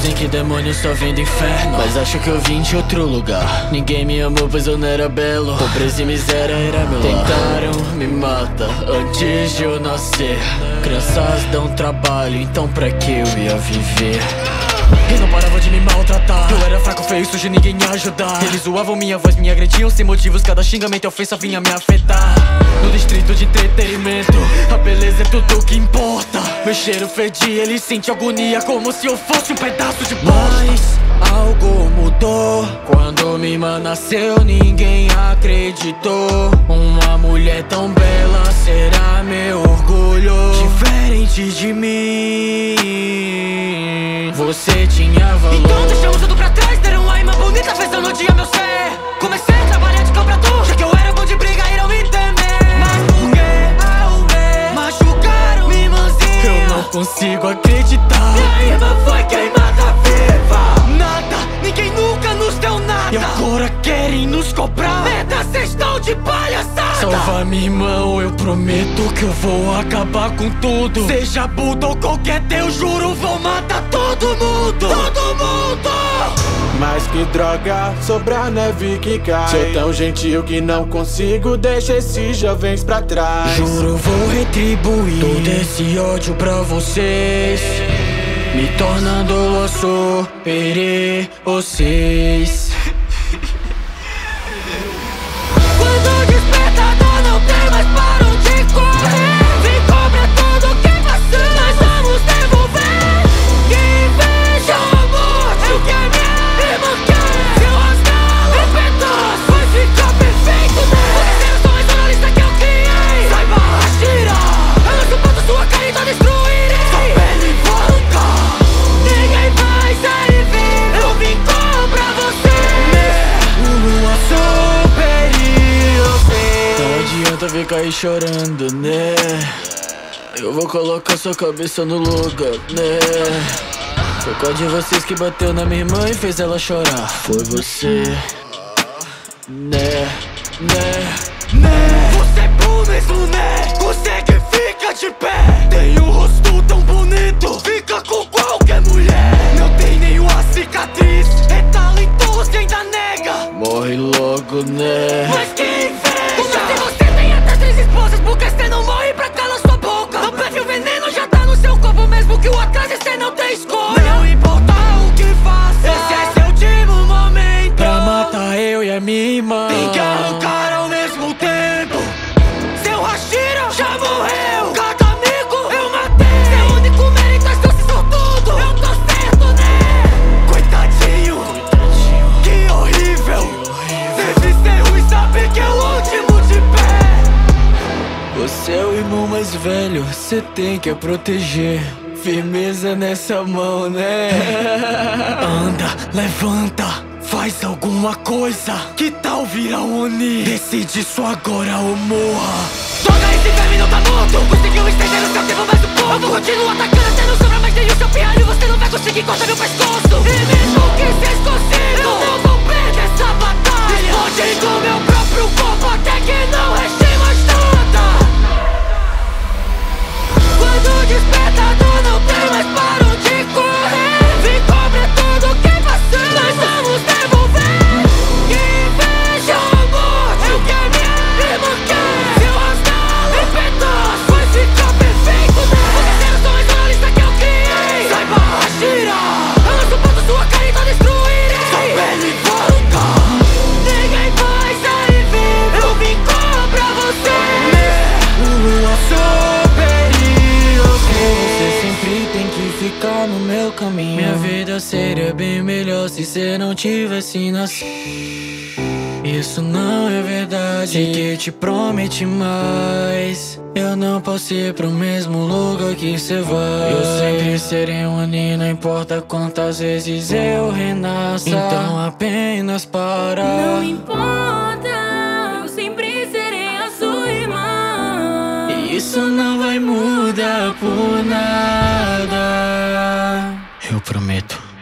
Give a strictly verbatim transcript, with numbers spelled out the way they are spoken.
Dizem que demônio só vem do inferno, mas acho que eu vim de outro lugar. Ninguém me amou pois eu não era belo, pobreza e miséria era meu lar. Tentaram me matar antes de eu nascer. Crianças dão trabalho, então pra que eu ia viver? Eles não paravam de me maltratar. Eu era fraco, feio, sujo, ninguém ia ajudar. Eles zoavam minha voz, me agrediam sem motivos. Cada xingamento e ofensa vinha me afetar. No distrito de entretenimento, a beleza é tudo que importa. Meu cheiro fedia, eles sentem agonia, como se eu fosse um pedaço de bosta. Mas algo mudou quando minha irmã nasceu, ninguém acreditou. Uma mulher tão bela será meu orgulho. Diferente de mim, você tinha valor. Então deixamos tudo pra trás, deram uma irmã bonita, fez eu no dia meu ser. Comecei a trabalhar de cão pra tu, já que eu era bom de briga e não me temer. Mas por que arrumei? Machucaram minha irmãzinha. Eu não consigo acreditar, minha irmã foi queimada viva. Nada, ninguém nunca nos deu nada, e agora querem nos cobrar. Merda, cês estão de palhaçada. Salva minha irmã, eu prometo que eu vou acabar com tudo. Seja Buda ou qualquer deus, juro, vou matar todo mundo. Todo mundo! Mas que droga, sobre a neve que cai. Sou tão gentil que não consigo deixar esses jovens pra trás. Juro, vou retribuir todo esse ódio pra vocês, me tornando o superior vocês. Quando o despertador não tem mais para onde correr, vem cobra tudo que passou, nós vamos devolver. Quem veja a morte, o que é minha irmã quer. Se eu rasgar o pedaço, vai ficar perfeito, né? Vocês são mais jornalista que eu criei. Saiba atirar, eu não suporto sua cara e tô destruirei. Sua pele branca, ninguém vai sair vivo. Eu vim cobrar você, o lua superior. Não adianta ficar aí chorando, né? Eu vou colocar sua cabeça no lugar, né? Foi qual de vocês que bateu na minha irmã e fez ela chorar? Foi você, né, né, né? Você é bom mesmo, né? Consegue ficar de pé. Tem um rosto tão bonito, fica com qualquer mulher. Não tem nenhuma cicatriz, é talentoso e ainda nega. Morre logo, né? Mas que inveja! Como se você tem até três esposas, porque cê não morre pra calar sua boca. Não bebe o veneno, já tá no seu corpo, mesmo que o acaso cê não tem escolha. Não importa o que faça, esse é seu último momento pra matar eu e a minha irmã. Tem que arrancar ao mesmo tempo. Seu Hashira já morreu, cada amigo eu matei. Seu único mérito é seu sortudo, eu tô certo, né? Coitadinho, Coitadinho. Que horrível. Deve ser ruim saber que é o último de pé. Você é o irmão mais velho, cê tem que proteger. Firmeza nessa mão, né? Anda, levanta, faz alguma coisa. Que tal virar um Oni? Decide isso agora ou morra. Joga esse verme, não tá morto. Conseguiu estender o seu tempo mais um pouco. Eu vou continuar atacando até não sobrar mais nenhum seu pialho. Você não vai conseguir cortar meu pescoço. E mesmo que cês consigam, eu não vou perder essa batalha. Explode do meu próprio corpo até que não reste mais nada. Quando o despertador não tem mais para onde correr, vem cobra tudo que passou, nós vamos devolver. Quem veja a morte, o que é minha irmã quer. Se eu rasgar o pedaço, vai ficar perfeito, né? Vocês são mais jornalista que eu criei. Saiba atirar, eu não suporto sua cara e tô destruirei. Sua pele branca, ninguém vai sair vivo. Eu vim cobrar você, o lua superior. Você sempre tem que ficar no meu caminho. Minha vida seria bem melhor se cê não tivesse nascido. Isso não é verdade, sei que te prometi mais. Eu não posso ir pro mesmo lugar que cê vai. Eu sempre serei um Oni, não importa quantas vezes eu renasça. Então apenas para. Não importa, eu sempre serei a sua irmã. E isso não vai mudar por nada, eu prometo.